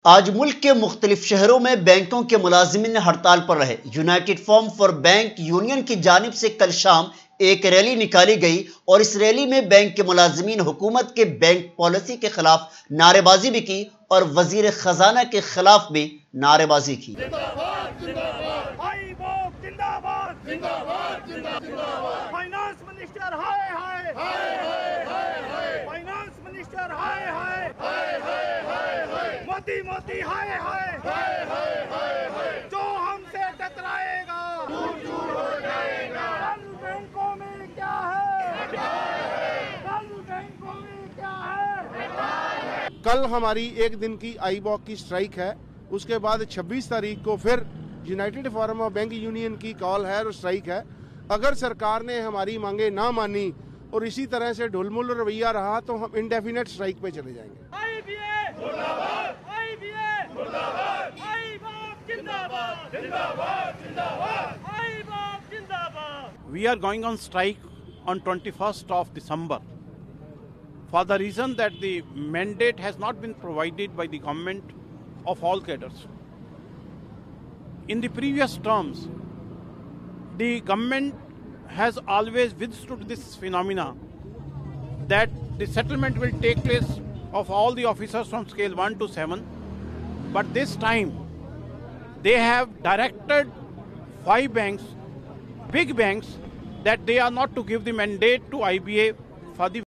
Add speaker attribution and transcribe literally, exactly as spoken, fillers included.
Speaker 1: आज मुल्क के मुख्तलिफ शहरों में बैंकों के मुलाजिमीन हड़ताल पर रहे। United forum for bank union की जानिब से कल शाम एक रैली निकाली गई और इस रैली में बैंक के मुलाजिमीन हुकूमत के बैंक पॉलिसी के खिलाफ नारेबाजी भी की और वजीर खजाना के खिलाफ भी नारेबाजी की।
Speaker 2: मोदी मोदी हाय हाय हाय हाय हाय हाय जो हमसे टकराएगा दूर दूर हो जाएगा। कल बैंकों में क्या है, कल बैंकों में क्या है।
Speaker 3: कल हमारी एक दिन की आई बॉक की स्ट्राइक है, उसके बाद छब्बीस तारीख को फिर united forum of bank union की कॉल है और स्ट्राइक है। अगर सरकार ने हमारी मांगे ना मानी और इसी तरह से ढुलमुल रवैया रहा तो हम इंडेफिनेट स्ट्राइक पे चले जाएंगे।
Speaker 4: We are going on strike on twenty-first of December for the reason that the mandate has not been provided by the government of all cadres. In the previous terms, the government has always withstood this phenomena that the settlement will take place of all the officers from scale one to seven, but this time they have directed five banks, big banks, that they are not to give the mandate to I B A for the